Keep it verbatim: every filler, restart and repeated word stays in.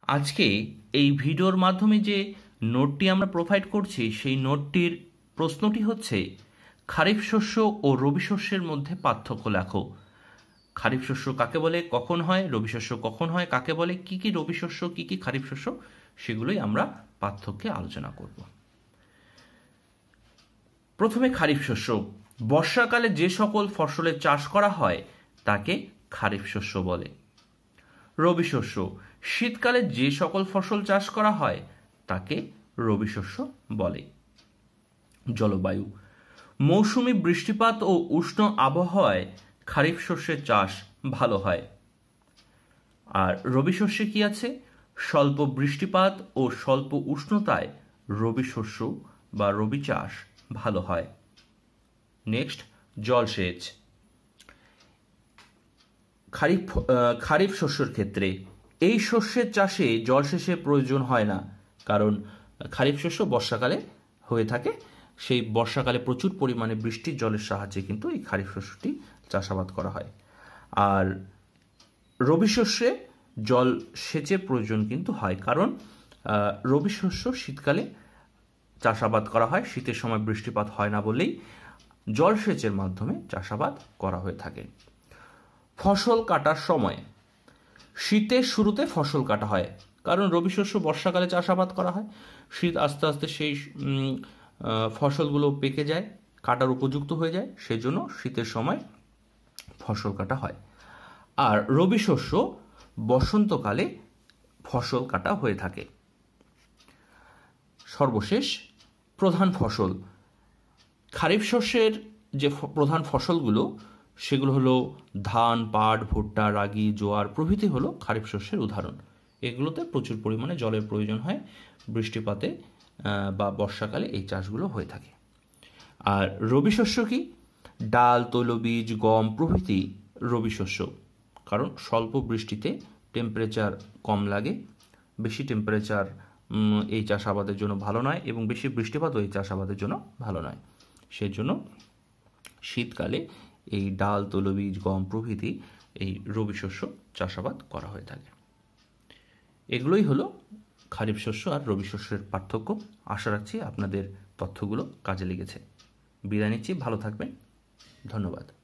আজকে এই ভিডিওর মাধ্যমে যে নোটটি আমরা প্রোভাইড করছি সেই নোটটির প্রশ্নটি হচ্ছে খারিফ শস্য ও রবি শস্যের মধ্যে পার্থক্য লেখো। খারিফ শস্য কাকে বলে, কখন হয়, রবি শস্য কখন হয়, কাকে বলে, কি কি রবি শস্য, কি কি খারিফ শস্য, সেগুলোই আমরা পার্থক্যে আলোচনা করব। প্রথমে খারিফ শস্য। বর্ষাকালে যে সকল ফসলের চাষ করা হয় তাকে খারিফ শস্য বলে। রবি শস্য। শীতকালে যে সকল ফসল চাষ করা হয় তাকে রবি শস্য বলে। জলবায়ু। মৌসুমি বৃষ্টিপাত ও উষ্ণ আবহাওয়ায় খারিফ শস্যের চাষ ভালো হয়। আর রবি শস্যে কি আছে? স্বল্প বৃষ্টিপাত ও স্বল্প উষ্ণতায় রবি শস্য বা রবি চাষ ভালো হয়। নেক্সট, জলসেচ। খারিফ খারিফ শস্যের ক্ষেত্রে এই শস্যের চাষে জলসেচের প্রয়োজন হয় না, কারণ খারিফ শস্য বর্ষাকালে হয়ে থাকে। সেই বর্ষাকালে প্রচুর পরিমাণে বৃষ্টির জলের সাহায্যে কিন্তু এই খারিফ শস্যটি চাষাবাদ করা হয়। আর রবি শস্যে জল সেচের প্রয়োজন কিন্তু হয়, কারণ রবি শস্য শীতকালে চাষাবাদ করা হয়, শীতের সময় বৃষ্টিপাত হয় না বলেই জলসেচের মাধ্যমে চাষাবাদ করা হয়ে থাকে। ফসল কাটার সময়। শীতের শুরুতে ফসল কাটা হয়, কারণ রবি শস্য বর্ষাকালে চাষাবাদ করা হয়। শীত আস্তে আস্তে সেই ফসলগুলো পেকে যায়, কাটার উপযুক্ত হয়ে যায়, সেই জন্য শীতের সময় ফসল কাটা হয়। আর রবি শস্য বসন্তকালে ফসল কাটা হয়ে থাকে। সর্বশেষ, প্রধান ফসল। খারিফ শস্যের যে প্রধান ফসলগুলো সেগুলো হলো ধান, পাট, ভুট্টা, রাগি, জোয়ার প্রভৃতি হলো খারিফ শস্যের উদাহরণ। এগুলোতে প্রচুর পরিমাণে জলের প্রয়োজন হয়, বৃষ্টিপাতে বা বর্ষাকালে এই চাষগুলো হয়ে থাকে। আর রবি শস্য কি? ডাল, তৈলবীজ, গম প্রভৃতি রবি শস্য, কারণ স্বল্প বৃষ্টিতে টেম্পারেচার কম লাগে। বেশি টেম্পারেচার এই চাষাবাদের জন্য ভালো নয়, এবং বেশি বৃষ্টিপাতও এই চাষাবাদের জন্য ভালো নয়। সেই জন্য শীতকালে এই ডাল, তৈলবীজ, গম প্রভৃতি এই রবি শস্য চাষাবাদ করা হয়ে থাকে। এগুলোই হলো খারিফ শস্য আর রবি শস্যের পার্থক্য। আশা রাখছি আপনাদের তথ্যগুলো কাজে লেগেছে। বিদায় নিচ্ছি, ভালো থাকবেন, ধন্যবাদ।